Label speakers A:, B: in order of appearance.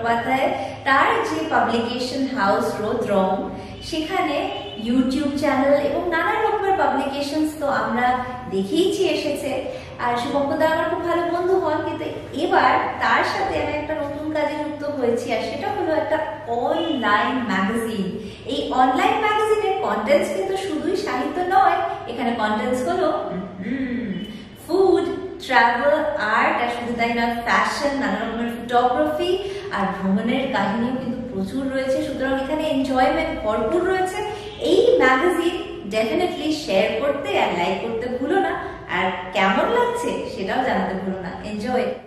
A: চট্টোপাধ্যায় তার যে publication house রোদরং, সেখানে ইউটিউব চ্যানেল এবং নানা রকমের পাবলিকেশনস তো আমরা দেখেইছি এসেছে। আর শুভঙ্কর দা আমার খুব ভালো বন্ধু হন, কিন্তু এবার তার সাথে আমি একটা নতুন কাজে যুক্ত হয়েছি, আর সেটা হলো একটা অনলাইন ম্যাগাজিন। এই অনলাইন ম্যাগাজিনের কন্টেন্টস কিন্তু শুধুই সাহিত্য নয়, এখানে কন্টেন্টস হলো ফুড, ট্রাভেল, আর্ট, আর শুধু তাই নয় ফ্যাশন, নানা রকমের ফটোগ্রাফি আর ভ্রমণের কাহিনীও কিন্তু প্রচুর রয়েছে। সুতরাং এখানে এনজয়মেন্ট ভরপুর রয়েছে। এই ম্যাগাজিন ডেফিনেটলি শেয়ার করতে আর লাইক করতে ভুলো না, আর কেমন লাগছে সেটাও জানাতে ভুলো না। এনজয়।